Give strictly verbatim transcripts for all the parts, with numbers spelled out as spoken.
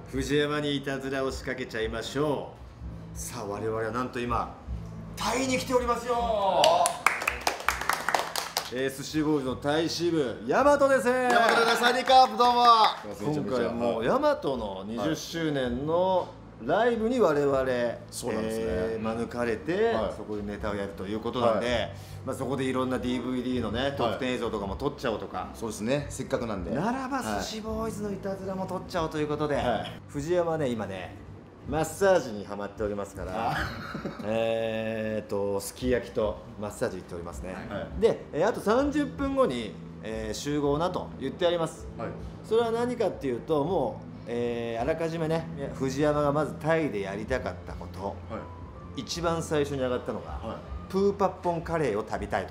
藤山にいたずらを仕掛けちゃいましょう。さあ我々はなんと今タイに来ておりますよ。えー、寿司ボーイズのタイ支部ヤマトです。ヤマトです。サニーカープどうも。 今回もヤマトのにじゅっしゅうねんのライブに我々 そうなんですね、 えー、招かれて、はい、そこでネタをやるということなんで、はい、まあそこでいろんな ディーブイディー のね特典映像とかも撮っちゃおうとか、はい、 そうですね、せっかくなんでならば寿司ボーイズのいたずらも撮っちゃおうということで、はい、藤山ね今ねマッサージにハマっておりますからえっとすき焼きとマッサージ行っておりますね、はい、で、えー、あとさんじゅっぷんごに、えー、集合なと言ってあります、はい、それは何かっていうともうえー、あらかじめね藤山がまずタイでやりたかったこと、はい、一番最初に上がったのが、はい、プーパッポンカレーを食べたいと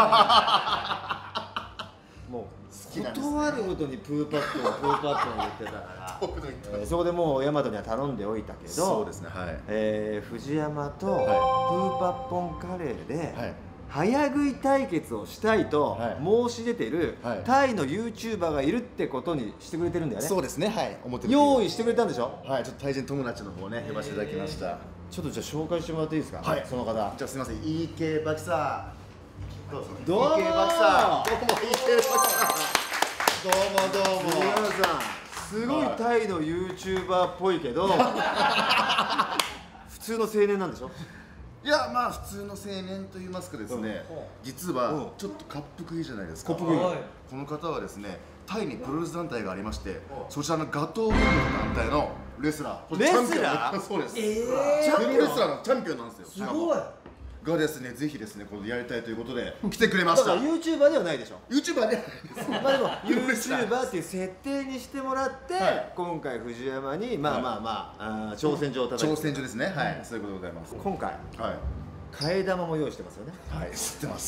もう好きなんですね、断るごとにプーパッポンプーパッポン言ってたからえー、そこでもう大和には頼んでおいたけどそうですね、はい、 えー、藤山とプーパッポンカレーで、はい、早食い対決をしたいと申し出てる、はい、タイの ユーチューバー がいるってことにしてくれてるんだよね。 そうですね、はい、思ってる用意してくれたんでしょ。 はい、ちょっとタイ人友達の方ね呼ばせていただきました。 ちょっとじゃあ紹介してもらっていいですか。はい、その方。じゃあすみません、 イーケー バキさん。どうぞ。 どうもイーケー バキさん。どうも イーケー バキさん。どうもどうも。 皆さんすごいタイの ユーチューバー っぽいけど普通の青年なんでしょ。 いや、まあ普通の青年と言いますかですね、うん、実はちょっと恰幅いいじゃないですか。この方はですね、タイにプロレス団体がありまして、そちらのガトーウェブの団体のレスラー、 レスラーそうです、 えー、 プロレスラーのチャンピオンなんですよ。 すごいがですね、ぜひですね、これやりたいということで来てくれました。 だから ユーチューバー ではないでしょ。 ユーチューバー ではないです。 まあでも ユーチューバー っていう設定にしてもらって、はい、今回藤山にまあまあまあ、はい、あ挑戦状を叩いて、 挑戦状ですね、はい、そういうことでございます。 今回、はい、替え玉も用意してますよね。 はい、知ってます。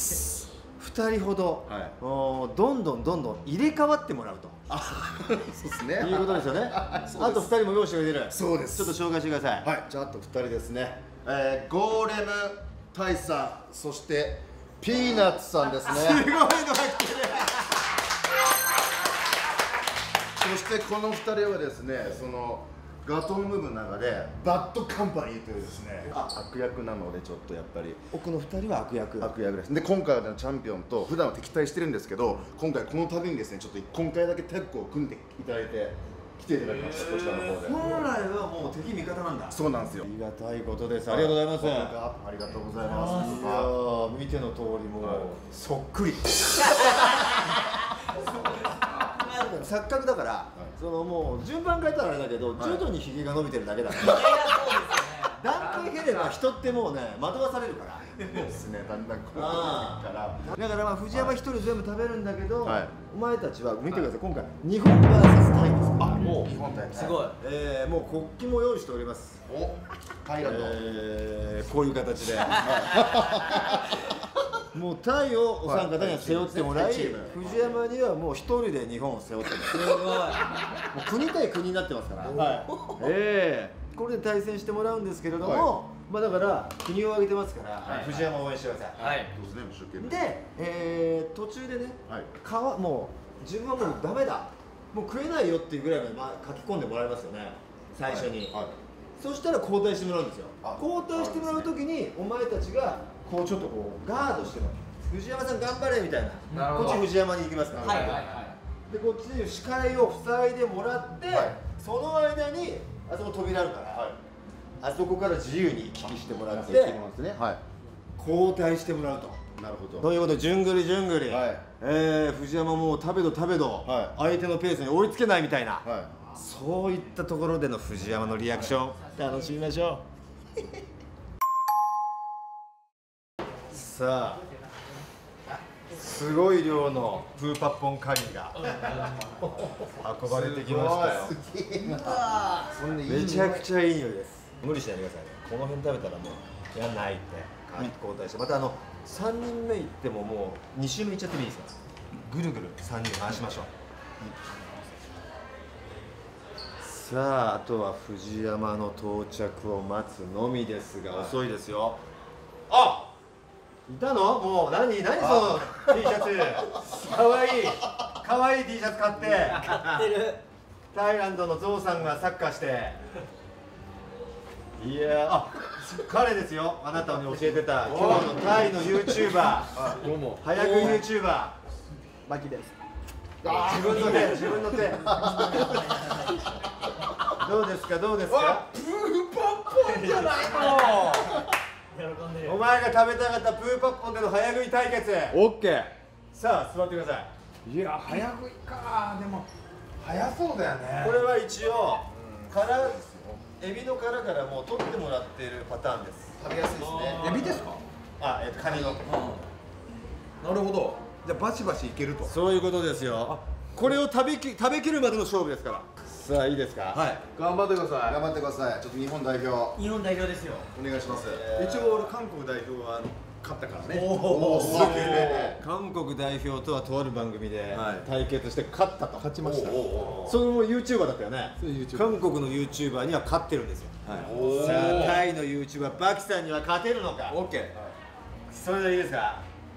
ふたりほど、はい、どんどんどんどん入れ替わってもらうと、 あ、そうですね、 いうことですよね。あとふたりも用意してくれてる。 そうです。 ちょっと紹介してください。 はい、じゃああとふたりですね、えー、ゴーレムタイさん、そしてピーナッツさんですね。すごいのが来てる。そしてこのふたりはですね、そのガトームーブの中でバッドカンパニーというですね、悪役なのでちょっとやっぱり奥のふたりは悪役悪役です。で今回はチャンピオンと普段は敵対してるんですけど、今回この度にですねちょっと今回だけタッグを組んでいただいて来ていただきました。こちらの方で本来はもう敵味方なんだ。 そうなんですよ。 ありがたいことです。ありがとうございます。 ありがとうございます。 いや見ての通りもうそっくり錯覚だから、そのもう順番変えたらあれだけど、徐々にひげが伸びてるだけだから段階減れば人ってもうね惑わされるからですね、だんだんこうからだからまあ藤山一人全部食べるんだけど、お前たちは見てください、今回日本 ブイエス タイです。あ、もう日本タイすごい。ええ、もう国旗も用意しております。お、 ありがとう。 ええ、こういう形でもうタイをお三方には背負ってもらい、藤山にはもう一人で日本を背負ってます。すごい。もう国対国になってますから。はい。ええ、これで対戦してもらうんですけれども、まあだから国を挙げてますから藤山を応援してください。はい。で、ええ、途中でね、皮もう自分はもうダメだ、もう食えないよっていうぐらいまでまあ書き込んでもらいますよね、最初に。そしたら交代してもらうんですよ。交代してもらうときにお前たちがこうちょっとこうガードしてもらう。藤山さん頑張れみたいな。こっち藤山に行きますから。はいはいはい。でこっちで視界を塞いでもらって、その間にあそこ扉あるから、あそこから自由に行き来してもらって、交代してもらうと。なるほど。ということで、じゅんぐりじゅんぐり、え藤山も食べど食べど、相手のペースに追いつけないみたいな、そういったところでの藤山のリアクション、楽しみましょう。さあ、すごい量のプーパッポンカリーが運ばれてきましたよ。めちゃくちゃいい匂いです。無理しないでくださいね。この辺食べたらもうやんないって交代して、またあのさんにんめいってももうに周目いっちゃってもいいですか。ぐるぐるさんにん回しましょう。さあ、あとは藤山の到着を待つのみですが、遅いですよ。あ、いたの？もう何何その T シャツ。かわいいかわいい T シャツ買って。 買ってる。 タイランドのゾウさんがサッカーして、いやあ、彼ですよ、あなたに教えてた今日のタイの ユーチューバー、どうも早食い ユーチューバーマキです。自分の手、自分の手どうですか、どうですか。 プーパッポンじゃないの。お前が食べたかったプーパッポンでの早食い対決。オッケー。さあ座ってください。 いや、早食いか。でも早そうだよね。 これは一応殻、エビの殻からもう取ってもらっているパターンです。 食べやすいですね。 エビですか。 あ、えっとカニの。 なるほど。じゃあバシバシいけると。 そういうことですよ。これを食べき食べきるまでの勝負ですから。さあいいですか。 はい。頑張ってください。 頑張ってください。ちょっと日本代表。 日本代表ですよ。 お願いします。 一応俺韓国代表は勝ったからね。 おお、すげえ。 韓国代表とはとある番組で対決して勝ったと。 勝ちました。 それも ユーチューバーだったよね。韓国の ユーチューバーには勝ってるんですよ。さあタイの ユーチューバーバキさんには勝てるのか。 オッケー。 それでいいですか。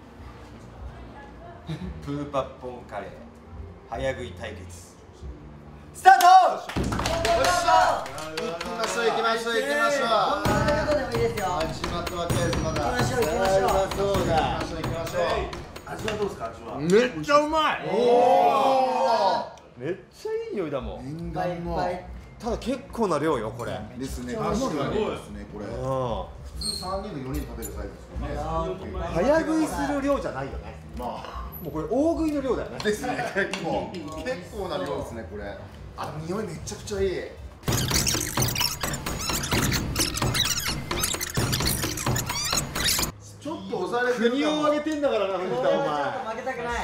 プーパッポンカレー早食い対決スタート。 よっしゃ。行きましょう、行きましょう、行きましょう。 こんなことでもいいですよ。 始まったわけです。まだ。 行きましょう、行きましょう。 そうだ。 行きましょう、行きましょう。 味はどうですか。味はめっちゃうまい。 おお。 めっちゃいい匂いだもん。 念願の。 ただ結構な量よこれ。 ですね。確かにですね、これ。普通三人の四人食べるサイズですよね。 早食いする量じゃないよね。まあ。もうこれ大食いの量だよね。 ですね。結構結構な量ですね、これ。あ、匂いめちゃくちゃいい。ちょっと押されてる。 国を上げてんだからな、藤田お前。 負けたくない。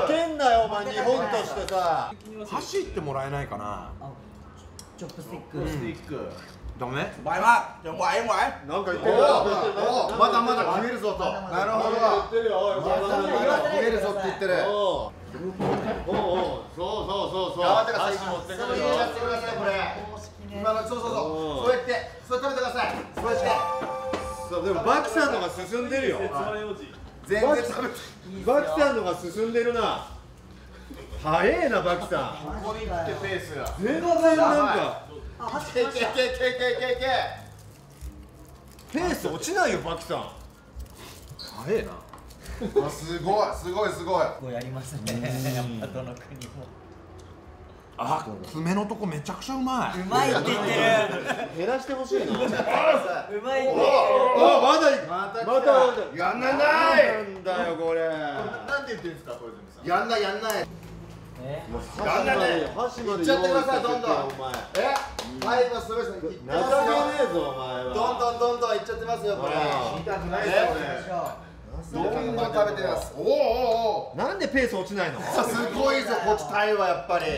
負けんなよお前、日本としてさ。 走ってもらえないかな。 チョップスティック。 スティック。ダメ？ไหวมากยังไหวยังไหวなんか言ってる。 まだまだ食えるぞと。 なるほど。 言ってるよ。 まだまだ食えるぞって言ってる。 おお、そうそうそうそう。 頑張ってください。 箸持ってくそれるよ。 やってください、これ。今の、そうそうそう。そうやって、それ食べてください。そうやって。 そうでもバキさんのが進んでるよ。 全然食べて。 バキさんのが進んでるな。早えなバキさん。 ここに行ってペースが。 全然なんか。 けけけけけけけ。 ペース落ちないよバキさん。 早えな。 あ、すごいすごいすごい。 こうやりますね。やっぱどの国も。 あ、爪のとこめちゃくちゃうまい。 うまいって言ってる。 減らしてほしいな。 うまいって言ってる。 あ、まだまたまたやんないななんだよこれ。 なんて言ってるんですか、これさん。やんないやんない。 え？ やんないね。 箸までいっちゃってください、どんどん。 お前。 え？はい、今すごいですね。いってますよ。 情けねえぞお前は。 どんどんどんどんいっちゃってますよ、これ。 痛くないぞどんどん食べてます。おおおお。 なんでペース落ちないの？ さあ、すごいぞ、こっちタイはやっぱり。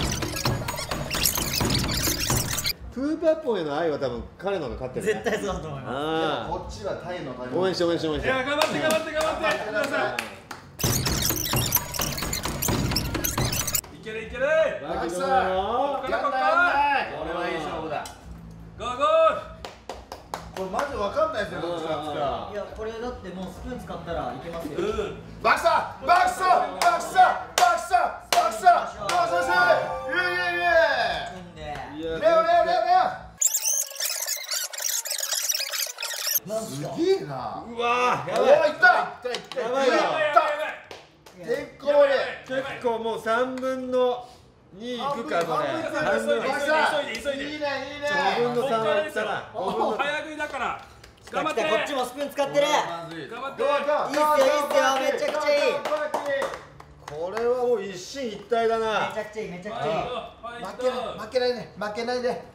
プーパッポンへの愛は多分彼のが勝ってる、ね。 絶対そうだと思います。 あこっちはタイのタイあ。応援して応援して応援して。 いや頑張って頑張って頑張ってください。いけるいける。 バキさん。 やんないやんない。 これはいい勝負だ。ゴーゴー。 これマジわかんないですね、どっちかっつったら。 いや、これだってもうスプーン使ったらいけますよ。 バキさん、バキさん、バキさん、バキさん、バキさん、どうぞし。イエイイエイイエイ。 組んで。 いやレオレオレオレなんすか。 オ。すげえな。 うわー、やおお、 ばい。 いった。いったいったいった。 やばいよいった。結構いい。 結構もう三分の二いくかこれ。 半分急いで急いで急いでいいねいいね。 五分の三はいったな。五分の。 早食いだから頑張って。 こっちもスプーン使ってる。 頑張って。 どうぞ。 いいっすよいいっすよ、めちゃくちゃいい。 これはもう一進一退だめなち。ゃくちゃいい、めちゃくちゃいい。 負けない負けないね負けないで。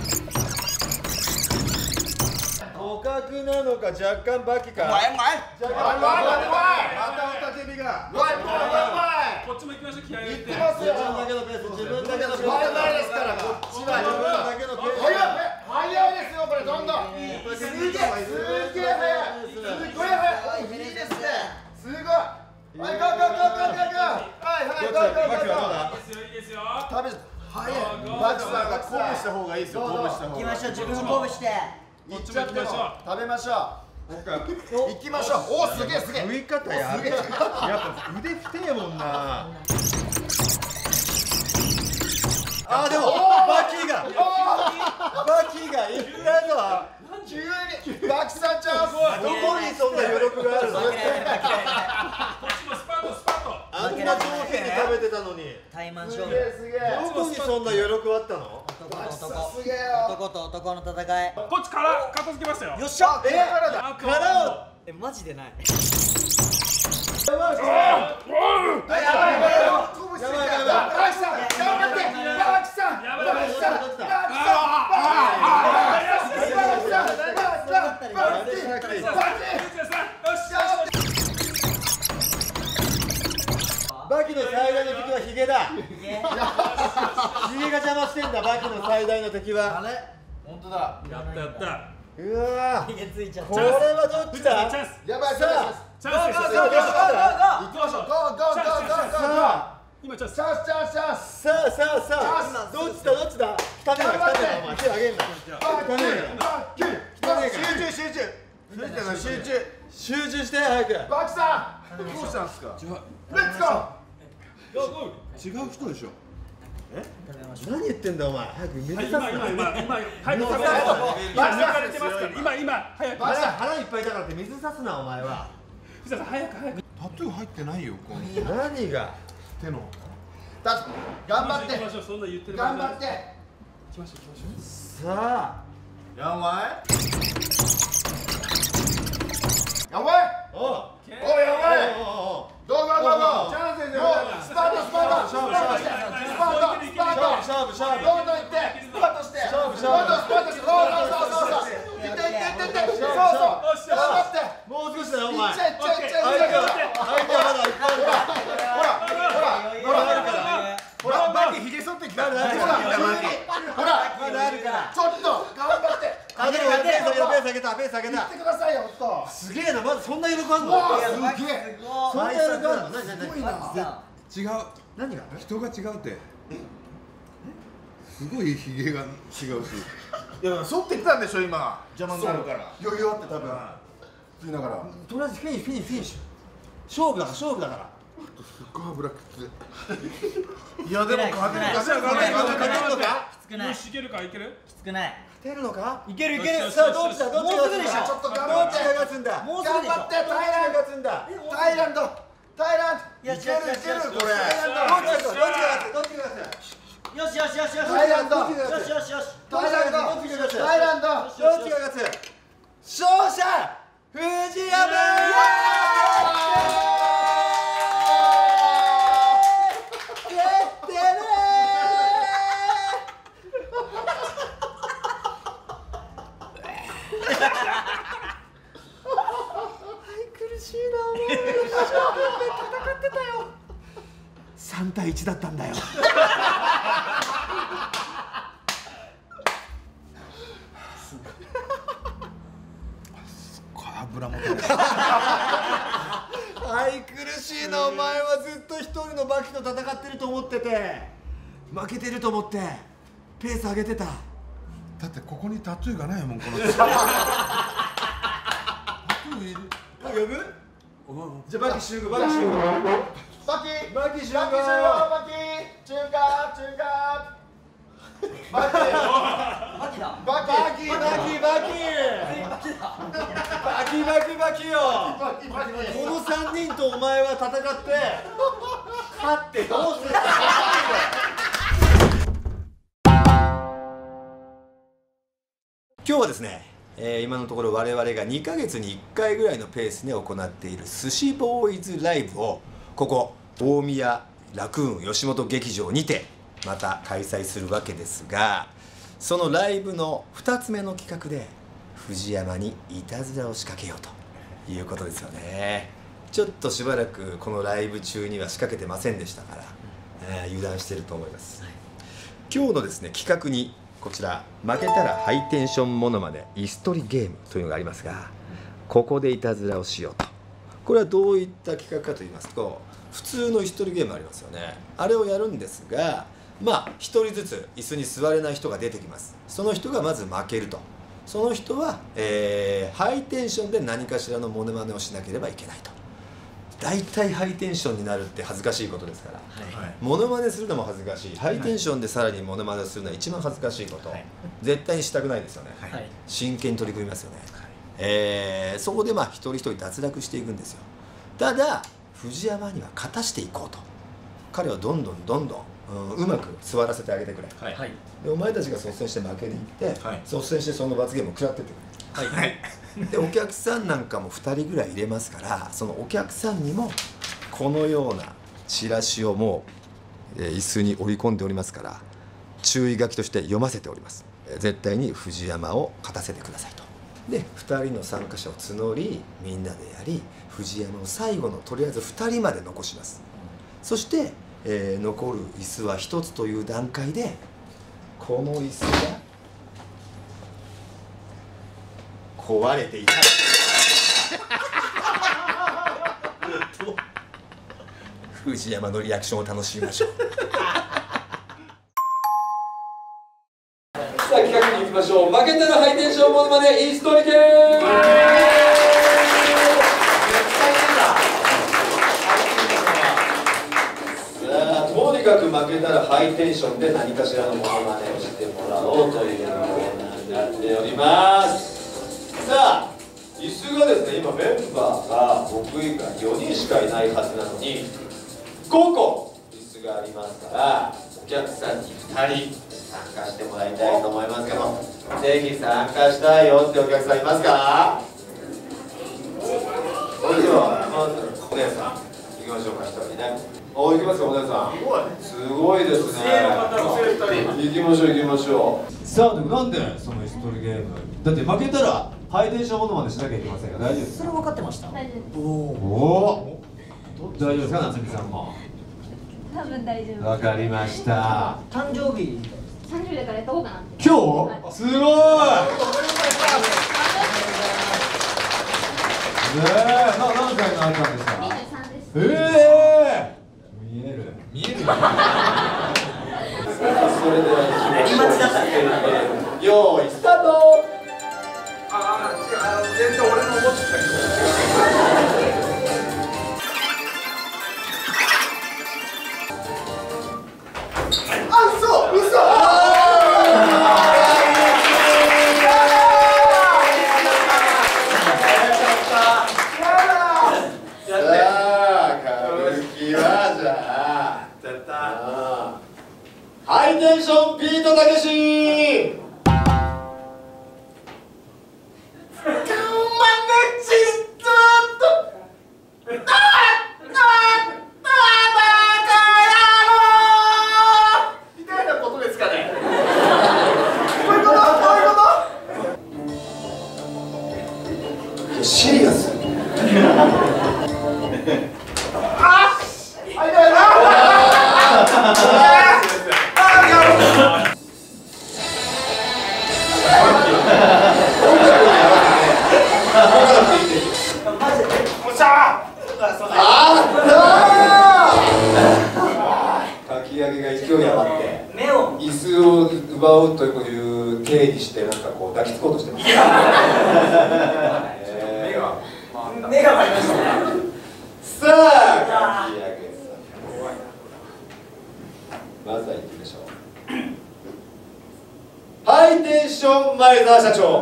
互角なのか若干バキか。 ไหวไหว若干わいわいわいわい。 またおたけびが。 わいわいわい。 こっちも行きましょう。気合い入れて。 いってますよ。 自分だけのペース、自分だけのペース。 わいわいですから、こっちは。 自分だけのペース。 早い早いですよ、これどんどん。すげえすげえ早い。すごい早い。いいですね。すごい。はい、ゴーゴーゴーゴーゴーゴー。はいはい、ゴーゴーゴーゴー。 いいですよいいですよ。 食べ早い。バキさんが鼓舞した方がいいですよ。鼓舞した方が。 行きましょう、自分を鼓舞して。 いっちゃっても食べましょう。行きましょう。おお、すげえすげえ。 食い方やべえ。やっぱ腕太えもんな。 あーでもバキがバキがいったぞ。 急にバキさんチャンス。 どこにそんな余力があるの？ こっちもスパートスパート。 あんな上品に食べてたのに対マン勝負。 すげえ。 どこにそんな余力あったの？ 男と男。 すげえよ。 男と男の戦い。 こっちから片付けましたよ。 よっしゃ。 えあと殻をえマジでない。 やばいやばいよ。鼓舞してるから。バキさん頑張って。バキさん。 やばいバキさん。バキさん。バキさん。 バキの最大の敵はヒゲだ。ヒゲが邪魔してんだ。バキの最大の敵は。 本当だ。 やったやった。 うわひげついちゃった。 これはどっちだ？ チャンスやばい。 さあチャンスです。 さあ行きましょう。ゴーゴーゴーゴーゴー。 さあ今チャンス。 チャンスチャンスチャンス。 さあさあさあどっちだどっちだ？汚ねえな汚ねえなお前手あげんな。汚ねえな汚ねえから。 集中集中。集中。 集中して早く。 バキさん。どうしたんですか。レッツゴー。 違う人でしょ。 何言ってんだお前。早く水はいさすな。 今今今今はいもう今抜かれてますから今今早く。 腹腹いっぱいだからって水さすなお前は。 藤田さん早く早く。 タトゥー入ってないよ。この何が？ 手の。 だ頑張って行きましょうそんな言ってる頑張って。 行きましょう行きましょう。 さあ。 やばい。やばい。 おう。 おいやばい。 おうおうおう。 どうぞどうぞ。 チャンスですよ。 もうスパートスパートスパートしてスパートスパート勝負勝負。 どんどんいってスパートして勝負スパートスパートしてそうそうそうそうそういっていっていっていってそうそう頑張ってもう少しだよお前。 いっちゃいっちゃいっちゃいっちゃい相手は相手はまだいっぱいあるから。 ほらほらほらあるからほらバキひげ剃ってきたほら急にほらまだあるから。 ちょっと頑張ってあでもペース上げたペース上げたペース上げた。 言ってくださいよほんとすげえなまだそんな喜ぶの？ わあすげえそんな喜ぶの？何何何？ 違う。 何が？ 人が違うって。すごいヒゲが違うし。 いや剃ってきたんでしょ今邪魔になるから余裕あって多分言いながらとりあえずフィニッシュフィニッシュフィニッシュ。勝負だから勝負だから。 すっごい脂くつ。 いやでも勝てる勝てる勝てる勝てる勝てるのか？ きつくない。 よしいけるかいける。 きつくない。 勝てるのか？ いけるいける。 よしさあどっちだどっちが勝つんだ？ ちょっと頑どっち張ってが勝つんだ？ もうすぐでしょ。 頑張ってどっちが勝つんだ？ タイランドタイランドよしよしよしよしこれどっちが勝つ？どっちが勝つ？ よしよしよしよし。 タイランドよしよしよし。 タイランドどっちが勝つ？ タイランドどっちが勝つ？勝者藤山。さんたいいちだったんだよ。 油も取れる。 愛くるしいなお前はずっと一人のバキと戦ってると思ってて負けてると思ってペース上げてた。 だってここにタトゥーがないもんこの人。タトゥーいる。 呼ぶ？じゃあバキ集合バキ集合バキバキ集合バキ集合バキ中華中華バキマジだ。 バキバキバキバキバキバキバキよ。このさんにんとお前は戦って勝ってどうする？今日はですね、えー、今のところ我々がにかげつにいっかいぐらいのペースで行っている寿司ボーイズライブをここ大宮ラクーン吉本劇場にてまた開催するわけですが、そのライブのふたつめの企画で藤山にいたずらを仕掛けようということですよね。ちょっとしばらくこのライブ中には仕掛けてませんでしたから、えー、油断してると思います。今日のですね企画にこちら負けたらハイテンションモノマネ椅子取りゲームというのがありますが、ここでいたずらをしようと。これはどういった企画かと言いますと、普通の椅子取りゲームありますよね。あれをやるんですが、まあひとりずつ椅子に座れない人が出てきます。その人がまず負けると。その人は、えー、ハイテンションで何かしらのモノマネをしなければいけないと。 大体ハイテンションになるって恥ずかしいことですから、モノマネするのも恥ずかしい、ハイテンションでさらにモノマネするのは一番恥ずかしいこと、絶対にしたくないですよね。真剣に取り組みますよね。えー、そこでまあ一人一人脱落していくんですよ。ただ藤山には勝たしていこうと、彼はどんどんどんどん、うん、うまく座らせてあげてくれ、はい、でお前たちが率先して負けに行って、はい、率先してその罰ゲームを食らってってくれ、はい、でお客さんなんかもふたりぐらい入れますから、そのお客さんにもこのようなチラシをもう、えー、椅子に織り込んでおりますから、注意書きとして読ませております。絶対に藤山を勝たせてくださいと。でふたりの参加者を募り、みんなでやり、藤山を最後のとりあえずふたりまで残します。そして、えー、残る椅子はひとつという段階で、この椅子が壊れていた藤山のリアクションを楽しみましょう。 さあ企画に行きましょう。負けたらハイテンションモノマネイーストリゲーム。とにかく負けたらハイテンションで何かしらのモノマネをしてもらおうというコーナーになっております。さあ椅子がですね、今メンバーが僕以外よにんしかいないはずなのにごこ椅子がありますから、お客さんにふたり参加してもらいたいと思いますけど、ぜひ参加したいよってお客さんいますか？それではまずお姉さん行きましょうか。ひとりね、お行きますか。お姉さんすごいですね。行きましょう行きましょう。 さあでもなんでその椅子取りゲームだって負けたらハイテンションモノマネしなきゃいけませんが、大丈夫ですか？ それ分かってました。 大丈夫です。 おお大丈夫ですか、夏美さんも。 多分大丈夫。 わかりました。 誕生日三十だからやった方かなって。 今日すごい。ねえ、な何歳になったんですか？ 二十三です。 ええー、見える見える。 それではリマッチだったね。 用意スタート。 ああ、違う、あの全然俺の思ってたけど。 あ、嘘、嘘。 さあ、歌舞伎はじゃあ、ハイテンションビートたけし。シリアス。かき上げが勢い余って椅子を奪うという体にしてなんかこう抱きつこうとしてます。 目が回りましたね。 さあ、かき上げさん、まずは行ってみましょう。ハイテンション前澤社長。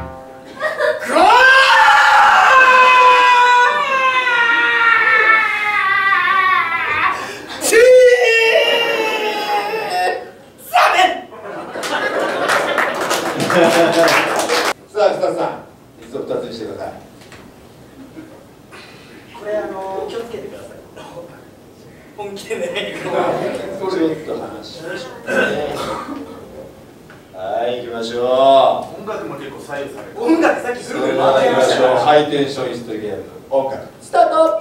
さあ、スタッフさん、椅子をふたつにしてください。 これあの気をつけてください。本気でね。 ちょっと話しましょうね。はい、行きましょ音楽も結構左右される。 音楽さっきう。 すぐそれでは行きましょう。ハイテンション椅子取りゲーム、音楽スタート。よ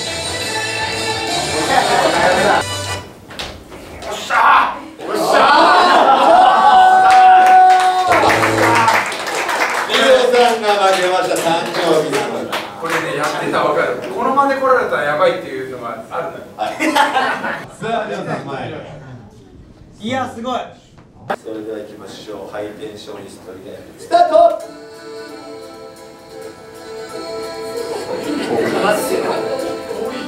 っしゃー。よっしゃー。リオさんが負けました。誕生日なのに。 これね、やってたら分かる。この場で来られたらやばいっていうのがあるんだよ。 さあ皆さん前へ。 いやすごい。 それでは行きましょう。ハイテンション椅子取りゲームスタート。 マジで。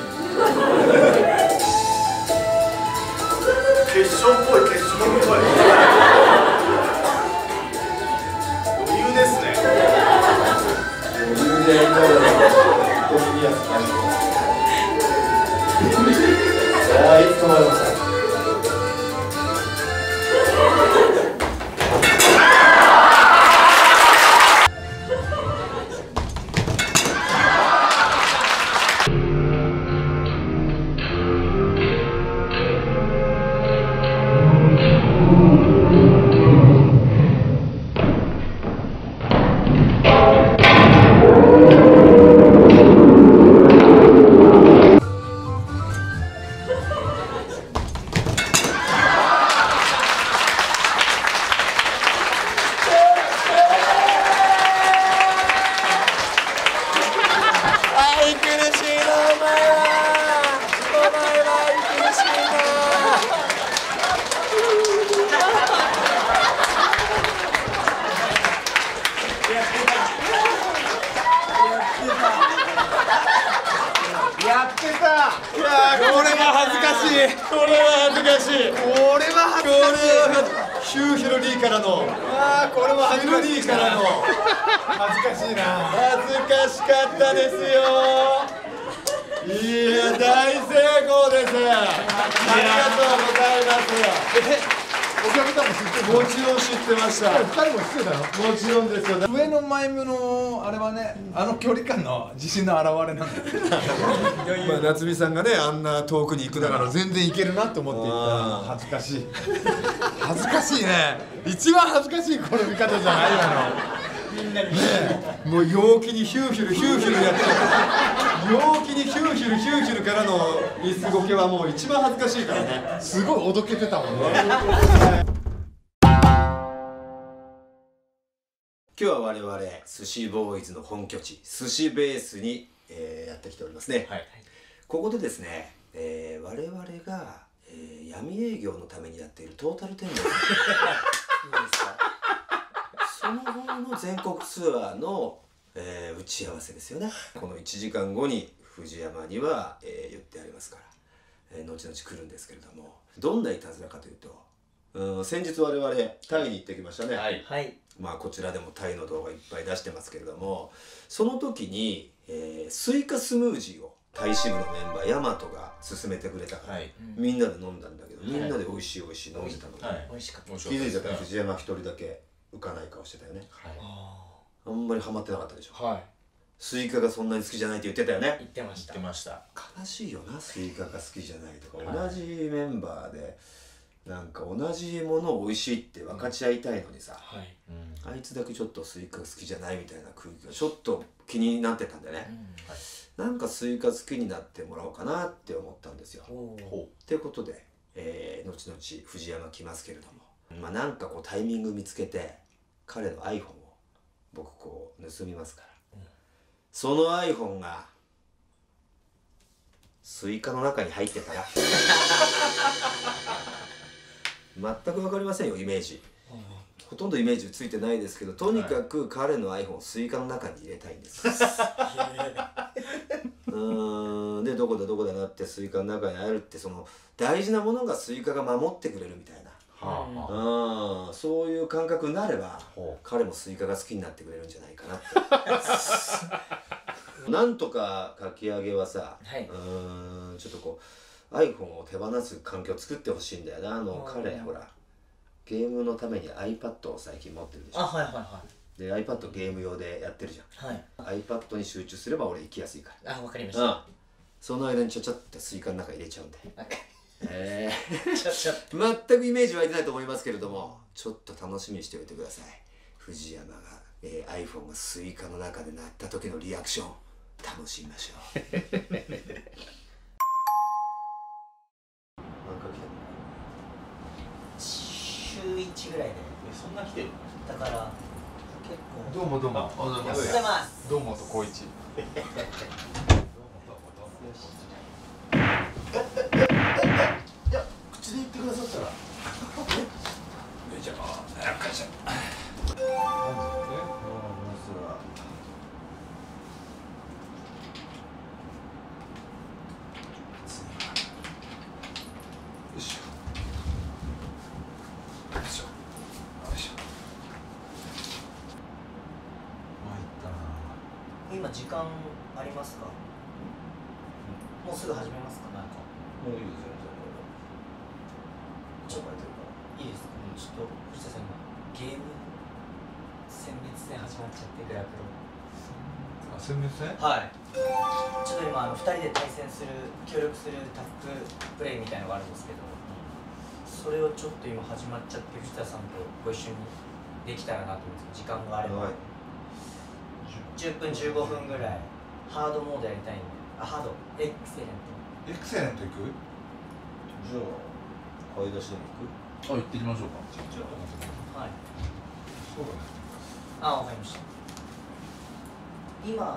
勝っぽい決勝っぽい余裕ですね。 余裕でやりながらここにやつ感じさあいつ止まるのか。 やってた。いやーこれは恥ずかしい。これは恥ずかしい。これは恥ずかしい。ヒューヒロリーからの。ああこれは恥ずかしいからの。恥ずかしいな。恥ずかしかったですよ。いや大成功です。ありがとうございます。お客さんも知ってる。もちろん知ってました。ふたりも知ってたの？もちろんですよ。 上の前目のあれはね、あの距離感の自信の表れなんだよ。 まあ夏美さんがねあんな遠くに行くだから全然いけるなと思っていた。恥ずかしい。恥ずかしいね。一番恥ずかしい転び方じゃないわの。 もう陽気にヒューヒュルヒューヒュルやって陽気にヒューヒュルヒューヒュルからの椅子ゴケはもう一番恥ずかしいからね。 すごいおどけてたもんね。 今日は我々寿司ボーイズの本拠地寿司ベースに、えー、やってきておりますね、はい、ここでですね、えー、我々が、えー、闇営業のためにやっているトータルテンボスいいですかその後の全国ツアーの、えー、打ち合わせですよね。このいちじかんごに藤山には、えー、言ってありますから、えー、後々来るんですけれども、どんないたずらかというと、うん、先日我々タイに行ってきましたね。はい、はい、まあこちらでもタイの動画いっぱい出してますけれども、その時に、えー、スイカスムージーをタイ支部のメンバーヤマトが勧めてくれたから、はい、みんなで飲んだんだけど、みんなで美味しい美味しい飲んでたのに、はい、美味しかった。気づいたら藤山一人だけ浮かない顔してたよね。はい、あんまりハマってなかったでしょ。はい、スイカがそんなに好きじゃないって言ってたよね。言ってました。言ってました。悲しいよな、スイカが好きじゃないとか、はい、同じメンバーでなんか同じものを美味しいって分かち合いたいのにさ、うん、はい、うん、あいつだけちょっとスイカが好きじゃないみたいな空気がちょっと気になってたんでね、うん、はい、なんかスイカ好きになってもらおうかなって思ったんですよ。ってことで、えー、後々藤山来ますけれども、まあなんかこうタイミング見つけて彼の iPhone を僕こう盗みますから、うん、その iPhone がスイカの中に入ってたら全く分かりませんよ、イメージ。ほとんどイメージついてないですけど、とにかく彼の iPhone をスイカの中に入れたいんです。うーんでどこだどこだなってスイカの中にあるって、その大事なものがスイカが守ってくれるみたいな、はあ、うん、そういう感覚になれば彼もスイカが好きになってくれるんじゃないかなってなんとかかき揚げはさ、はい、うーんちょっとこう iPhone を手放す環境を作ってほしいんだよな。あの彼ほらゲームのために iPad を最近持ってるでしょ。あ、はいはいはい。で iPad ゲーム用でやってるじゃん。はい。iPad に集中すれば俺行きやすいから。あ、わかりました。うん。その間にちょちょってスイカの中入れちゃうんで。ええ。ちょちょ。全くイメージ湧いてないと思いますけれども、ちょっと楽しみにしておいてください。藤山が、えー、iPhone がスイカの中で鳴った時のリアクション楽しみましょう。なんか来た。 週いちぐらいで。そんな来てる？だから結構。どうもどうも。おはようございます。どうもと光一。口で言ってくださったら。じゃあ、なんかじゃ。 今時間ありますか？もうすぐ始めますか？なんかもういいですよ。 ちょっといいですか？ちょっと藤田さん今ゲーム殲滅戦始まっちゃってグラプロ。 あ、殲滅戦？ はい。ちょっと今あのふたりで対戦する協力するタッグプレイみたいのがあるんですけど、それをちょっと今始まっちゃって藤田さんとご一緒にできたらなと思うんですけど、時間があれば、はい、じゅっぷんじゅうごふんぐらいハードモードやりたいんで。あ、ハードエクセレントエクセレントいく？ じゃあ買い出しでも行く？ あ、行ってきましょうか。じゃあ、はい。そうだね。 あ、わかりました。今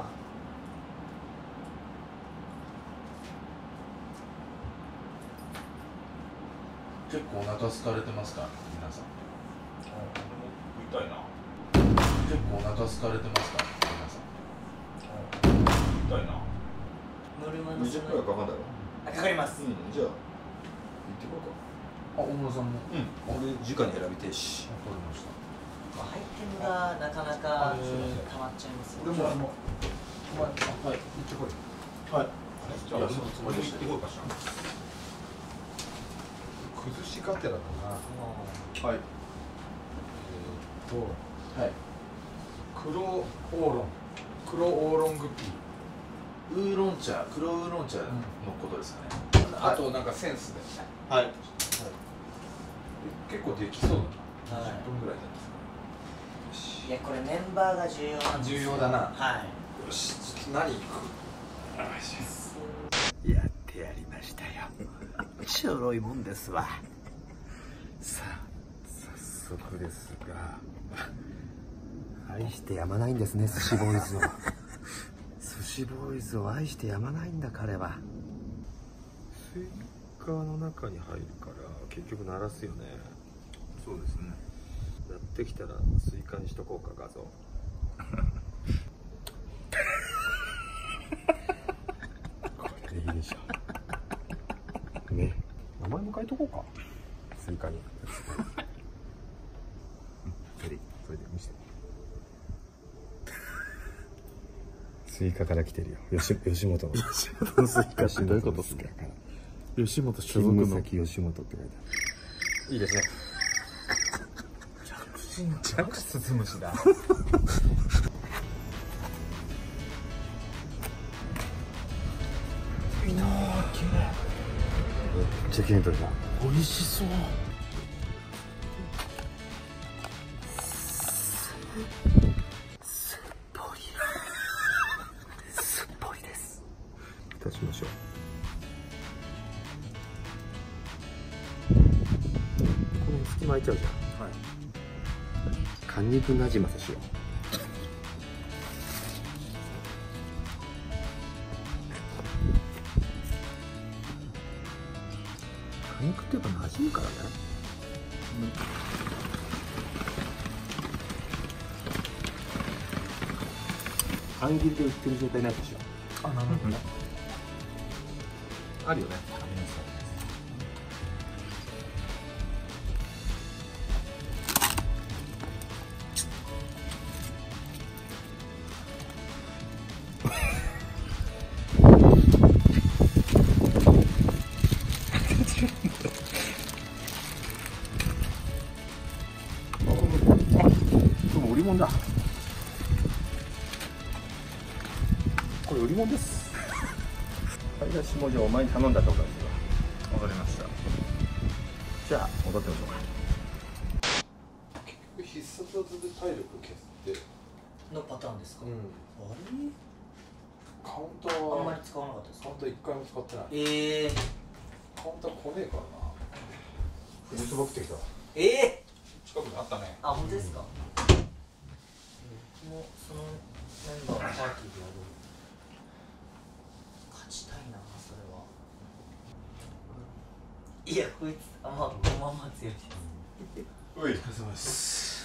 結構お腹空かれてますか皆さん？食いたいな。結構お腹空かれてますか皆さん？食いたいな。 にじゅっぷんはかかんだろ。 あ、かかります。 うん、じゃあ行ってこうか。 あ、大村さんも。 うん。俺直に選びてえし。 わかりました。 アイテムがなかなか溜まっちゃいますよね。 俺もお前、はい、行ってこい。はい。じゃあ、そのつもりで行ってこいかしら。崩しがてらだな。はい。えーと、はい。黒オーロン、黒オーロングピー。ウーロン茶、黒ウーロン茶のことですかね。あとなんかセンスで。はい。はい。結構できそうだな。じゅっぷんぐらいじゃないですか。 いや、これメンバーが重要なんですよ。 重要だな。 はい。 よし、何行く？ やってやりましたよ。ちょろいもんですわ。さあ、早速ですが、愛してやまないんですね、寿司ボーイズを。寿司ボーイズを愛してやまないんだ彼は。スイカの中に入るから結局鳴らすよね。 そうですね。 鳴ってきたらスイカにしとこうか画像。これでいいでしょ。ね、名前も書いとこうか。スイカに。それそれで見せて。スイカから来てるよ。吉吉本の。吉本のスイカってどういうことですか。吉本所属の先吉本って書いてある。いいですね。 ジャクスズムシだ。 めっちゃ綺麗に撮れた。美味しそう。すっぽり。すっぽりです。蓋しましょう。この隙間空いちゃうじゃん。はい。果肉なじませしよう。果肉ってやっぱ馴染むからね。半切りで売ってる状態になるでしょ。あ、なるほどね。あるよね。あります。売り物だ。これ売り物です。買い出しもじゃあお前に頼んだところですよ。わかりました。じゃあ戻ってみましょうか。 結局必殺技で体力消すってのパターンですか。うん、あれカウンターはあんまり使わなかったですか。 カウンター一回も使ってない。ええー、カウンター来ねえからな。フリースバ食ってきた。ええー、近くにあったね。 あ、本当ですか。もうそのメンバーのパーティーでやる。勝ちたいな、それは。いや、こいつあんまこのまま強いです。 おい、お疲れ様です。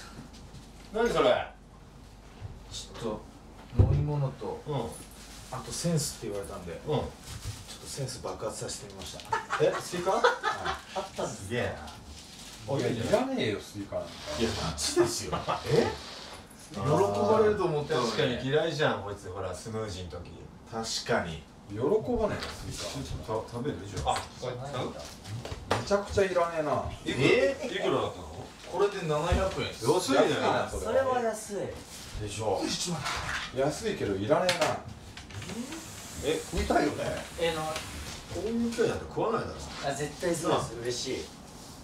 何それ。 ちょっと飲み物と、うん、あとセンスって言われたんで、うん、ちょっとセンス爆発させてみました。 え、スイカ？はい、 あったんです。 すげえな。いや、いらねえよ、スイカ。いや、マジですよ。え？ 喜ばれると思ったのに。 確かに嫌いじゃんこいつ、ほらスムージーの時。 確かに喜ばないなスイカ。 食べるじゃん。あ、 めちゃくちゃいらねえな。 えー、いくらだったの？ これでななひゃくえん。 安いね。 それは安いでしょ。安いけどいらねえな。 え、食いたいよね。 えな、 こういう機会なんて食わないだろ。 あ、絶対そうです。嬉しい。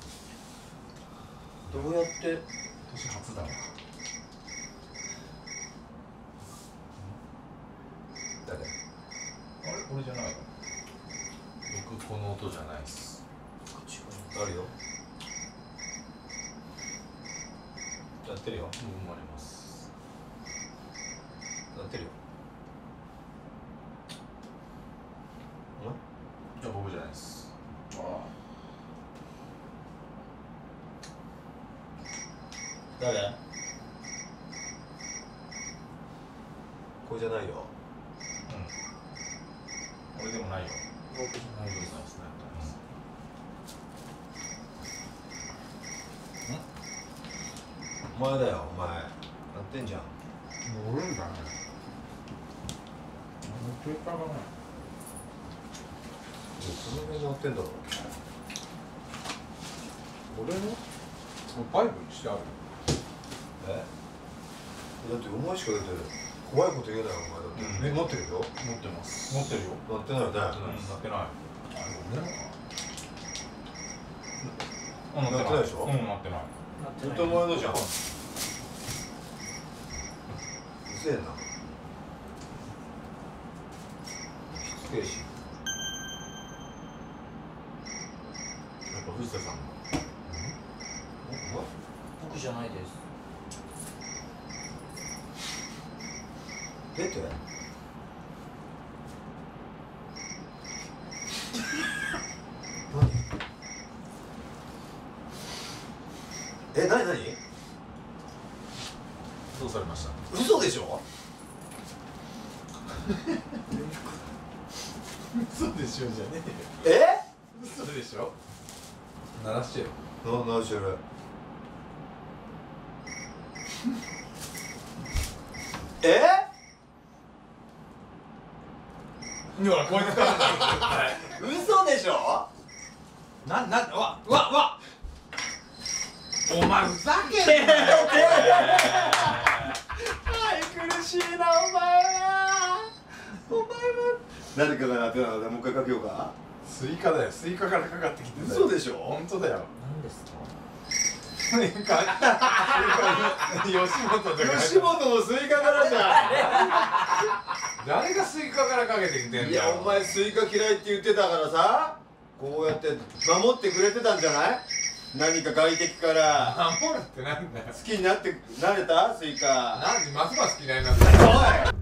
どうやって年初だな。 誰？ あれ、これじゃないの？僕この音じゃないっす。 あるよ。やってるよ。 生まれます。 やってるよ。お前？ いや、僕じゃないっす。ああ。 誰？これじゃないよ。 うん。俺でもないよ。 僕じゃないです。 お前だよ、お前。やってんじゃん。 乗るんだね。乗ってたかな。 その辺乗ってんだろ。 俺の？バイブにしてある。 え？だってお前しか出てる。怖いこと言うなよ、お前だって。え、持ってるよ。 持ってます。持ってるよ。 乗ってないよね。 なってない。あれ俺のかな。 乗ってないでしょ。 うん、乗ってない。 ずっとお前のじゃん。うせえな。しつけえし。 やっぱ藤田さんの。 僕じゃないです。 出て。何？え、なになに？ どうされました？ 嘘でしょ？ 嘘でしょじゃねえ？ えよ。嘘でしょ。鳴らしてよ。 な、なしてる。え？ ほら、こいつから。 嘘でしょ？ な、な、わ、わ、わ。お前ふざけんなよ。 愛くるしいなお前は。お前は誰かがなってなのでもう一回かけようか。 スイカだよ。スイカからかかってきてんだよ。 嘘でしょ？ 本当だよ。 何ですか？ スイカ。吉本で。 吉本のスイカからじゃん。 誰がスイカからかけてきてんだよ。 いやお前スイカ嫌いって言ってたからさ、こうやって守ってくれてたんじゃない？何か外敵から守るってなんだよ。 好きになってなれたスイカ。 なんでますます嫌いになった。 おい